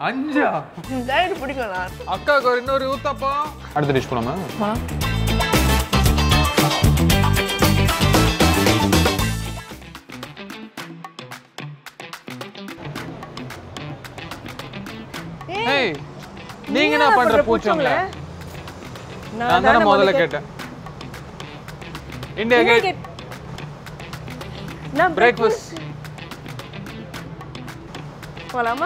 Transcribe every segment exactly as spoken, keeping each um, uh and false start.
அஞ்சா டயட் பிடிக்கும்ல அக்காக்கு ஒரு இன்னொரு ஊத்தாப்பா அடுத்த டிஷ் போலாமா ஏய் நீங்க என்ன பண்ற பூச்சோங்க நான் தான முதல்ல கேட்டேன் இந்தியா கேட் நான் பிரேக்ஃபாஸ்ட் போலாமா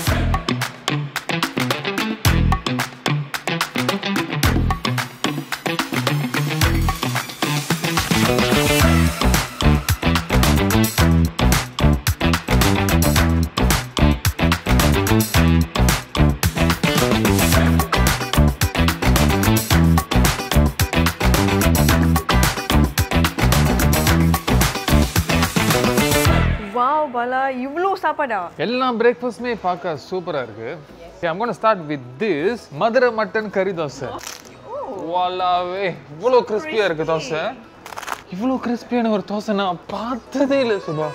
Bala, இவ்ளோ சாப்பாடா எல்லா பிரேக்ஃபாஸ்ட்மே பார்க்க சூப்பரா இருக்கு. I'm going to start with this Madurai mutton கறி தோசை. வாலாவே இவ்ளோ கிறிஸ்பியா இருக்கு தோசை. இவ்ளோ கிறிஸ்பியான ஒரு தோசை நான் பார்த்ததே இல்ல சுபா.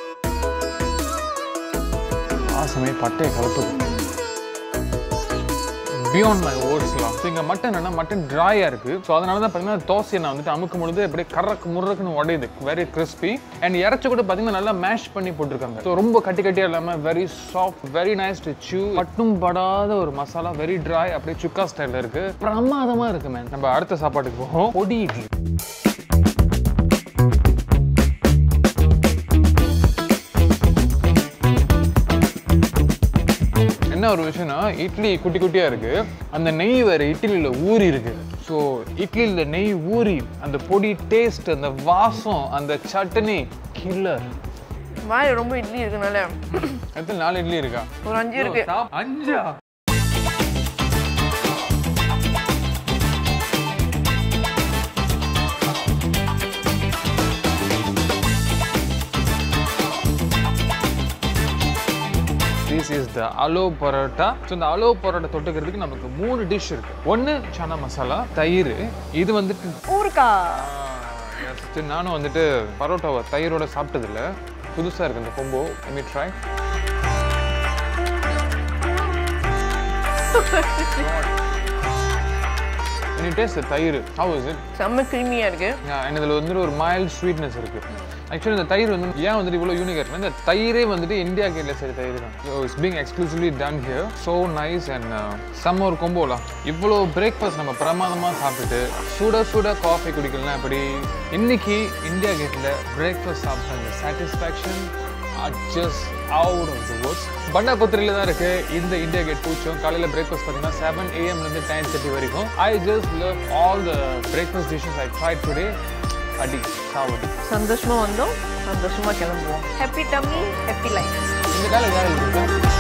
ஆசமே பட்டை கலப்புது. Beyond my words lah. So inga mutton ana mutton dry ah irukku. So adanal dhaan pathina thosai na vandittu amukkum poludhu apdi karrak murraknu odayudhu. Very crispy and yarachu kuda pathina nalla mash panni potrukanga. So romba katti kattiya illama very soft, very nice to chew. Pattum padada or masala very dry apdi chukka style la irukku. Pramadama irukku man. Namba adutha saapaadukku povom. Podi idli. என்ன ஒரு விஷயம்னா இட்லி குட்டி குட்டியா இருக்கு அந்த நெய் வேற இட்லியில ஊறி இருக்கு ஸோ இட்லியில நெய் ஊறி அந்த பொடி டேஸ்ட் அந்த வாசம் அந்த சட்னி கில்லர் வாய் ரொம்ப இட்லி இருக்குனால எத்தனை நாலு இட்லி இருக்கா ஒரு அஞ்சு இருக்கு அஞ்சா This is the aloo paratha. So the aloo paratha தொட்டுக்கிறதுக்கு நமக்கு மூணு டிஷ் இருக்கு. ஒன்னு சனா மசாலா, தயிர். இது வந்துட்டு ஊர்கா. எஸ் நானும் வந்துட்டு பரோட்டாவை தயிரோட சாப்பிட்டது இல்ல. புதுசா இருக்கு இந்த combo. Let me try. When you taste the தயிர், how is it? செம்ம creamy-ஆ இருக்கு. Yeah, and இதுல வந்து ஒரு mild sweetness இருக்கு. Actually இந்த தயிர் வந்து ஏன் வந்து இவ்வளவு யூனிக்கா இருக்கு இந்த தயிரே வந்துட்டு இந்தியா கேட்ல சரி தயிர் தான் so it's being exclusively done here so nice and some ஒரு கொம்போல இவ்வளோ பிரேக்ஃபாஸ்ட் நம்ம பிரமாதமா சாப்பிட்டு சுட சுட காஃபி குடிக்கலாம் அப்படி இன்னைக்கு இந்தியா கேட்ல பிரேக்ஃபாஸ்ட் சாப்பிட்ட அந்த satisfaction are just out of the words பண்டா புத்தரில தான் இருக்கு இந்த இந்தியா கேட் பூச்சோம் காலையில பிரேக்ஃபாஸ்ட் பாத்தீங்கன்னா seven a m ல இருந்து ten thirty வரைக்கும் I just love all the breakfast dishes I tried today அடி சாவடி சந்தோஷமா வந்தோம் சந்தோஷமா கிளம்புவோம் ஹாப்பி டம்மி ஹாப்பி லைஃப் இந்த காலையில